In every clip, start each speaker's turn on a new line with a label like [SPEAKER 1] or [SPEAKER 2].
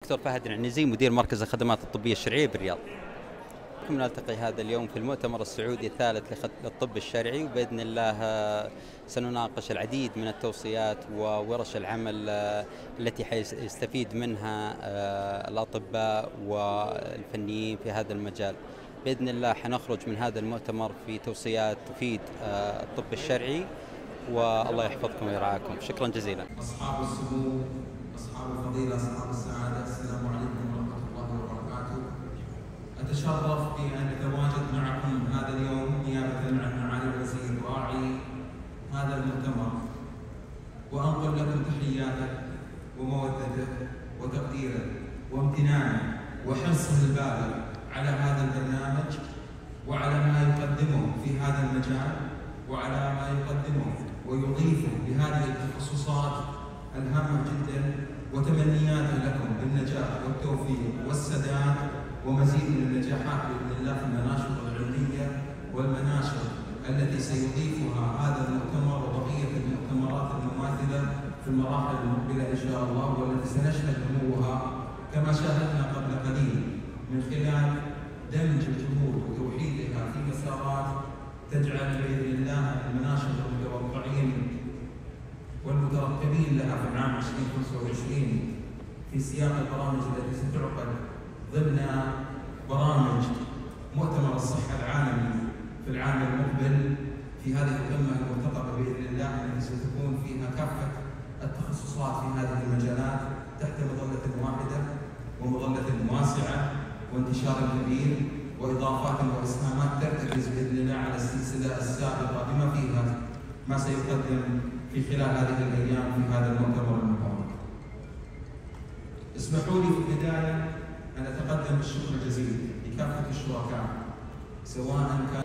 [SPEAKER 1] دكتور فهد العنزي مدير مركز الخدمات الطبية الشرعية بالرياض. نلتقي هذا اليوم في المؤتمر السعودي الثالث للطب الشرعي، وبإذن الله سنناقش العديد من التوصيات وورش العمل التي حيستفيد منها الأطباء والفنيين في هذا المجال. بإذن الله حنخرج من هذا المؤتمر في توصيات تفيد الطب الشرعي، والله يحفظكم ويرعاكم. شكرا جزيلا.
[SPEAKER 2] أصحاب السمو، أصحاب الفضيلة، أصحاب السعادة، السلام عليكم ورحمة الله وبركاته. أتشرف بأن أتواجد معكم هذا اليوم نيابة عن معالي الوزير راعي هذا المؤتمر، وأنقل لكم تحياته ومودته وتقديره وامتنانه وحرصه البالغ على هذا البرنامج وعلى ما يقدمه في هذا المجال وعلى ما يقدمه ويضيفه بهذه التخصصات الهامة جدا، وتمنياته لكم بالنجاح والتوفيق والسداد ومزيد من النجاحات بإذن الله في المناشط العلمية والمناشط التي سيضيفها هذا المؤتمر وبقية المؤتمرات المماثلة في المراحل المقبلة إن شاء الله، والتي سنشهد نموها كما شاهدنا قبل قليل من خلال دمج الجهود وتوحيدها في مسارات تجعل بإذن الله المناشط المتوقعين والمترقبين لها في العام 2025 في سياق البرامج التي ستعقد ضمن برامج مؤتمر الصحة العالمي في العام المقبل في هذه القمة المرتقبة بإذن الله، التي ستكون فيها كافة التخصصات في هذه المجالات تحت مظلة واحدة ومظلة واسعة وانتشار كبير وإضافات وإسهامات ترتكز بإذن الله على السلسلة السابقة بما فيها ما سيقدم في خلال هذه الأيام في هذا المؤتمر المبارك. اسمحوا لي في البداية أن أتقدم بالشكر الجزيل لكافة الشركاء سواء كان.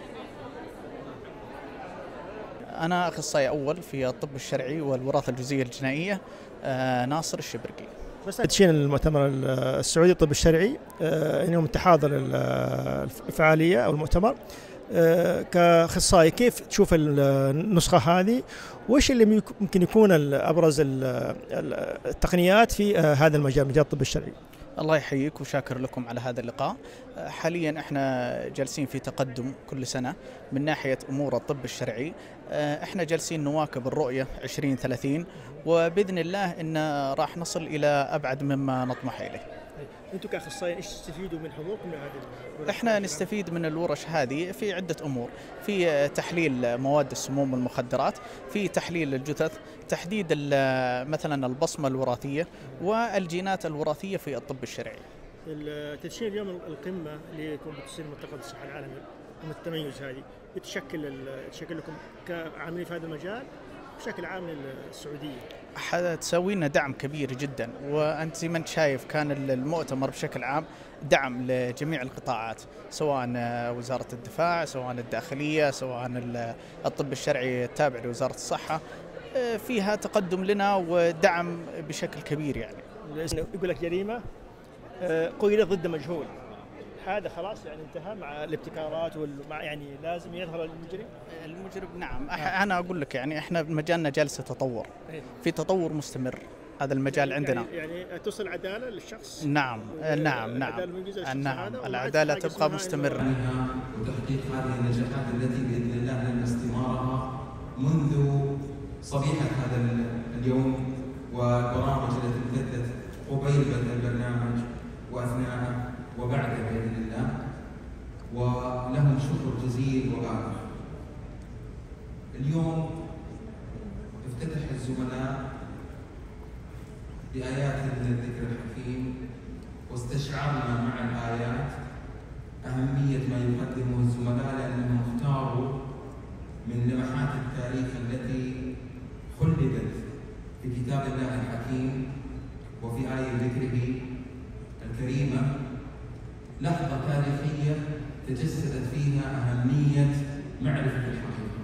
[SPEAKER 3] أنا أخصائي أول في الطب الشرعي والوراثة الجزئية الجنائية، ناصر الشبرقي.
[SPEAKER 4] بس تدشين المؤتمر السعودي للطب الشرعي، اليوم تحاضر الفعالية أو المؤتمر، كأخصائي كيف تشوف النسخة هذه؟ وإيش اللي ممكن يكون أبرز التقنيات في هذا المجال، مجال الطب الشرعي؟
[SPEAKER 3] الله يحييك وشاكر لكم على هذا اللقاء. حاليا احنا جالسين في تقدم كل سنة من ناحية أمور الطب الشرعي. احنا جالسين نواكب الرؤية 2030، وبإذن الله إن راح نصل إلى أبعد مما نطمح إليه.
[SPEAKER 4] أنتم كأخصائيين إيش تستفيدوا من حضوركم لهذه الورش؟
[SPEAKER 3] احنا نستفيد من الورش هذه في عدة أمور، في تحليل مواد السموم والمخدرات، في تحليل الجثث، تحديد مثلا البصمة الوراثية والجينات الوراثية في الطب الشرعي.
[SPEAKER 4] تدشين اليوم القمة اللي يكون بتصير منتخب الصحة العالمي، قمة التميز هذه تشكل لكم كعاملين في هذا المجال بشكل عام للسعودية؟
[SPEAKER 3] حتسوي لنا دعم كبير جدا، وأنت زي ما أنت شايف كان المؤتمر بشكل عام دعم لجميع القطاعات، سواء وزارة الدفاع، سواء الداخلية، سواء الطب الشرعي التابع لوزارة الصحة. فيها تقدم لنا ودعم بشكل كبير. يعني
[SPEAKER 4] يقول لك جريمة قيلت ضد مجهول، هذا خلاص يعني انتهى مع الابتكارات يعني لازم يظهر المجرم.
[SPEAKER 3] نعم. أنا أقول لك يعني إحنا مجالنا جالس تطور، في تطور مستمر هذا المجال عندنا.
[SPEAKER 4] يعني توصل العدالة للشخص.
[SPEAKER 3] نعم. العدالة تبقى مستمرة.
[SPEAKER 2] وتحقيق هذه النجاحات التي بإذن الله لن استمارها منذ صبيحة هذا اليوم، والبرامج التي امتدت قبيل بدء البرنامج وأثناءه وبعده بإذن الله، ولهم شكر جزيل وبالغ. اليوم افتتح الزملاء بآيات من الذكر الحكيم، واستشعرنا مع الآيات أهمية ما يقدمه الزملاء، لأنهم اختاروا من لمحات التاريخ التي خلدت في كتاب الله الحكيم وفي آية ذكره الكريمة لحظة تاريخية تجسدت فيها أهمية معرفة الحقيقة.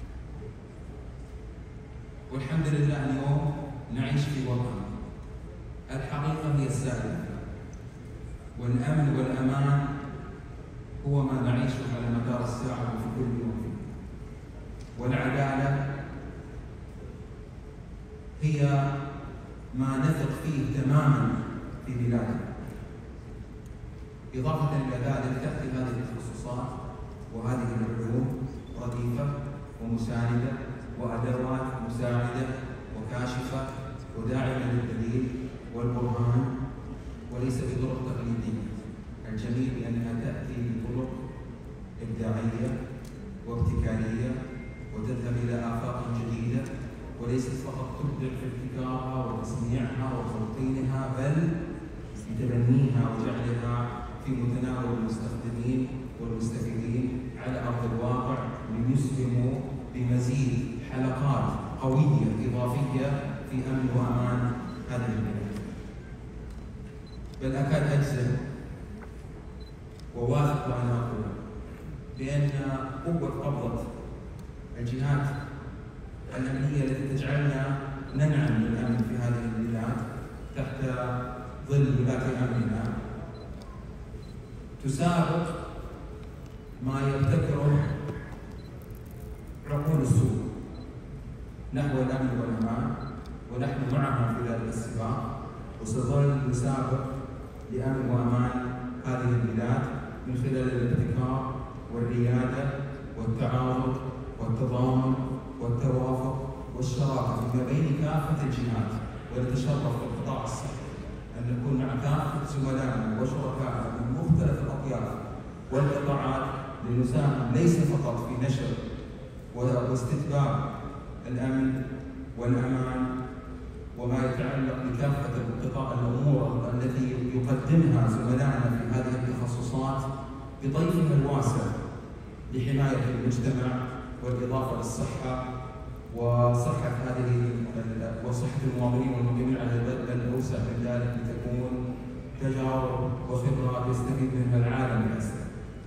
[SPEAKER 2] والحمد لله اليوم نعيش في وطن الحقيقة هي السائدة، والأمن والأمان هو ما نعيشه على مدار الساعة وفي كل يوم، والعدالة هي ما نثق فيه تماما في بلادنا. إضافة إلى ذلك تأتي هذه التخصصات وهذه العلوم رديفة ومساندة وأدوات مساعدة وكاشفة وداعمة للدليل والبرهان، وليس بطرق تقليدية. الجميل بأنها تأتي بطرق إبداعية وابتكارية وتذهب إلى آفاق جديدة، وليست فقط تبدع في ابتكارها وتصنيعها وتلقينها، بل بتبنيها وجعلها في متناول المستخدمين والمستفيدين على أرض الواقع، ليسهموا بمزيد حلقات قوية إضافية في أمن وأمان هذه البلاد. بل أكاد أجزم وواثق وأنا أقول بأن قوة قبضة الجهات الأمنية التي تجعلنا ننعم بالأمن في هذه البلاد تحت ظل ولاة أمننا تسابق ما يبتكره عقول السوء نحو الأمن والأمان، ونحن معهم في ذلك السباق، وسنظل نسابق لأمن وأمان هذه البلاد من خلال الابتكار والريادة والتعاون والتضامن والتوافق والشراكة فيما بين كافة الجهات. ونتشرف في القطاع الصحي أن نكون مع كافة زملائنا وشركائنا من مختلف الأطياف والقطاعات لنساهم ليس فقط في نشر واستتباع الأمن والأمان وما يتعلق بكافة الأمور التي يقدمها زملائنا في هذه التخصصات بطيفها الواسع لحماية المجتمع والإضافة للصحة وصحة المواطنين والمقيمين على الأوسع من ذلك، لتكون تجارب وخبرات يستفيد منها العالم الإسلامي.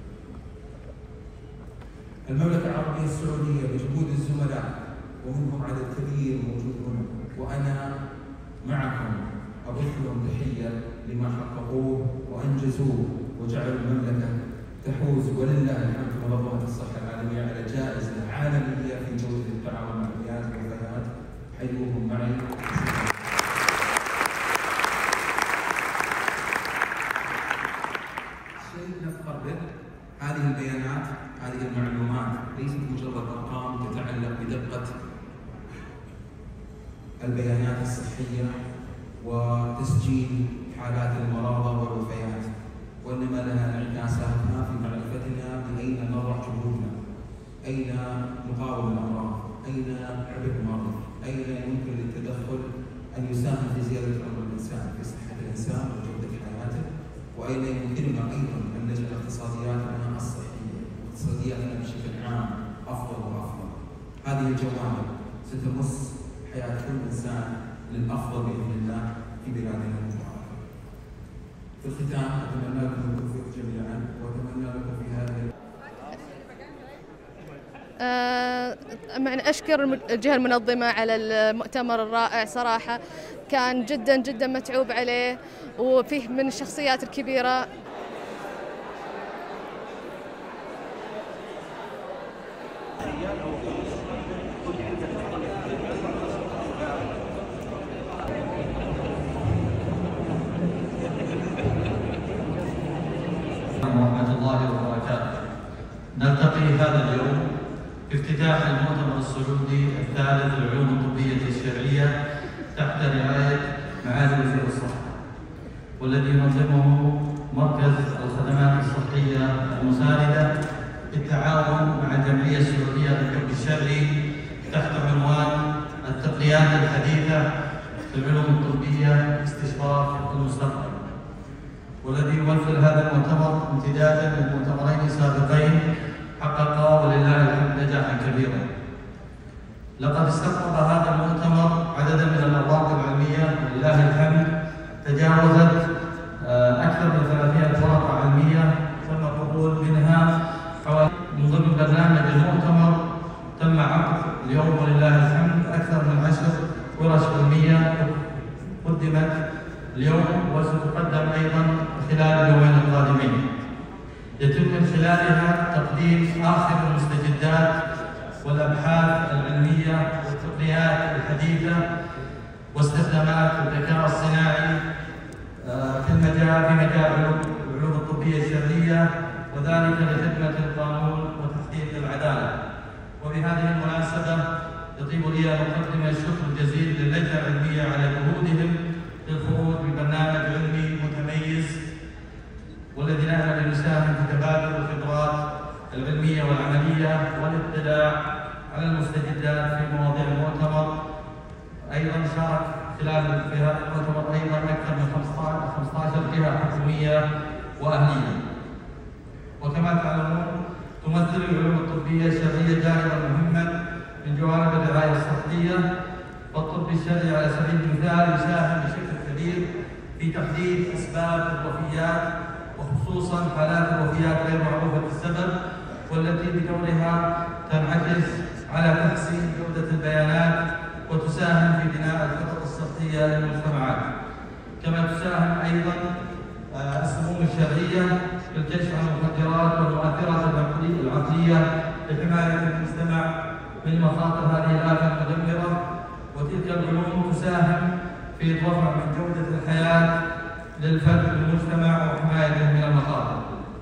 [SPEAKER 2] المملكة العربية السعودية بجهود الزملاء ومنهم عدد كبير موجود هنا، وأنا معكم أضيف لهم تحية لما حققوه وأنجزوه وجعلوا المملكة تحوز ولله الحمد منظمة الصحة العالمية على جائزة عالمية في جودة التعاون مع البيئات والبيئات. حيوهم معي. شيء نفخر به، هذه البيانات، هذه المعلومات ليست مجرد أرقام تتعلق بدقة البيانات الصحية وتسجيل حالات المرضى والوفيات، وإنما لها انعكاساتها في معرفتنا بأين نضع جهودنا، أين نقاوم الأمراض، أين عبء المرض، أين يمكن للتدخل أن يساهم في زيادة عمر الإنسان، في صحة الإنسان وجودة حياته، وأين يمكننا أيضا أن نجعل اقتصادياتنا الصحية واقتصادياتنا بشكل عام أفضل وأفضل. هذه الجوانب ستمس حياة كل إنسان للأفضل بإذن الله في بلادنا المباركة. في الختام أتمنى لكم التوفيق جميعا، وأتمنى لكم في هذه
[SPEAKER 5] أشكر الجهة المنظمة على المؤتمر الرائع صراحة، كان جدا جدا متعوب عليه وفيه من الشخصيات الكبيرة.
[SPEAKER 6] ورحمة الله وبركاته. نلتقي هذا اليوم في افتتاح المؤتمر السعودي الثالث للعلوم الطبية الشرعية تحت رعاية معالي وزير الصحة، والذي ينظمه مركز الخدمات الصحية المساندة بالتعاون مع الجمعية السعودية للطب الشرعي تحت عنوان التقنيات الحديثة في العلوم الطبية استشراف المستقبل، والذي يمثل هذا المؤتمر امتدادا من مؤتمرين سابقين حققا ولله الحمد نجاحا كبيرا. لقد استقطب هذا المؤتمر عددا من الاوراق العلميه ولله الحمد تجاوزت اكثر من 300 ورقه علميه تم قبول منها حوالي. من ضمن برنامج المؤتمر تم عقد اليوم ولله الحمد اكثر من 10 ورش علميه قدمت اليوم وستقدم ايضا خلال اليومين القادمين، يتم من خلالها تقديم آخر المستجدات والأبحاث العلمية والتقنيات الحديثة واستخدامات الذكاء الصناعي في مجال العلوم الطبية الشرعية، وذلك لخدمة القانون وتحقيق العدالة. وبهذه المناسبة يطيب لي أن أقدم الشكر الجزيل للجنة العلمية على جهودهم للخروج ببرنامج علمي متميز، والذي نأمل أن يساهم في تبادل الخبرات العلمية والعملية والاطلاع على المستجدات في مواضيع المؤتمر. أيضا شارك خلال في هذا المؤتمر أيضا أكثر من 15 جهة حكومية وأهلية. وكما تعلمون تمثل العلوم الطبية الشرعية جانبا مهما من جوانب الرعاية الصحية، فالطب الشرعي على سبيل المثال يساهم بشكل كبير في تحديد أسباب الوفيات، وخصوصا حالات الوفيات غير معروفة السبب، والتي بدورها تنعكس على تحسين جودة البيانات وتساهم في بناء الخطط الصحية للمجتمعات. كما تساهم أيضا السموم الشرعية في الكشف عن المخدرات والمؤثرات العقلية لحماية المجتمع من مخاطر هذه الآفة المدمرة، وتلك العلوم تساهم في الرفع من جودة الحياة للفرد والمجتمع وحمايته من المخاطر.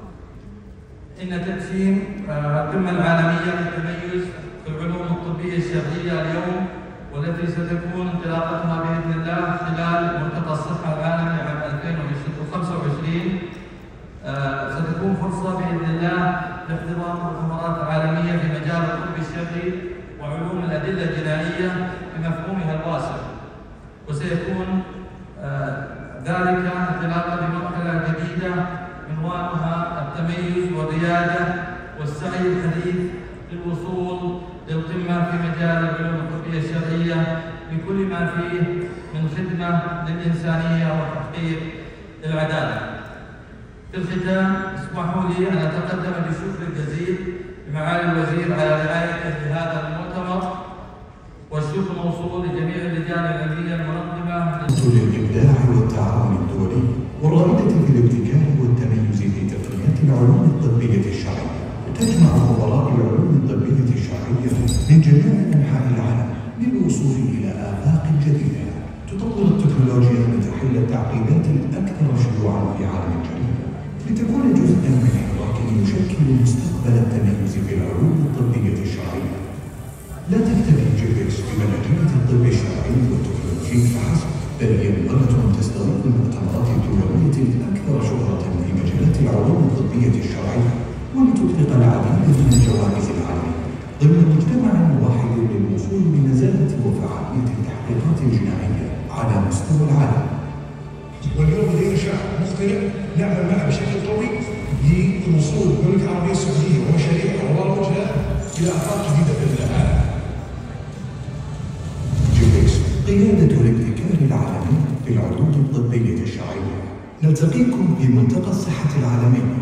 [SPEAKER 6] إن تقسيم القمة العالمية للتميز في العلوم الطبية الشرعية اليوم، والتي ستكون انطلاقتها بإذن الله خلال ملتقى الصحة العالمي عام 2025، ستكون فرصة بإذن الله لاحتضان مؤتمرات عالمية في مجال الطب الشرعي وعلوم الأدلة الجنائية بمفهومها الواسع، وسيكون ذلك انطلاقا بمرحلة جديدة عنوانها التميز والريادة والسعي الحديث للوصول للقمة في مجال العلوم الطبية الشرعية بكل ما فيه من خدمة للإنسانية وتحقيق العدالة. في الختام اسمحوا لي أن أتقدم بالشكر الجزيل لمعالي الوزير على رعايته لهذا المؤتمر، والشكر موصول لجميع اللجان العلمية المنظمة
[SPEAKER 7] للإبداع والتعاون الدولي والرائدة في الابتكار والتميز في تقنيات العلوم الطبية الشرعية. تجمع خبراء العلوم الطبية الشرعية من جميع أنحاء العالم للوصول إلى آفاق جديدة تطور التكنولوجيا لتحل التعقيدات الأكثر شيوعا في عالم الجريمة، لتكون جزءا من حراك يشكل مستقبل التميز في العلوم الطبية الشرعية. لا تكتفي جيبكس بمنهجية الطب الشرعي والتكنولوجي فحسب، بل هي مبادرة تستضيف المؤتمرات الدولية الأكثر شهرة في مجالات العلوم الطبية الشرعية، ولتطلق العديد من الجوائز العالمية ضمن مجتمع واحد للوصول بنزاهة وفعالية التحقيقات الجنائية على مستوى العالم.
[SPEAKER 8] واليوم لدينا شعب مختلف نعمل معه بشكل قوي للوصول بالمملكة العربية السعودية ومشاريعها وبرامجها إلى آفاق جديدة بإذن الله.
[SPEAKER 7] جيبكس قيادة الابتكار العالمي في العلوم الطبية الشرعية. نلتقيكم في ملتقى الصحة العالمي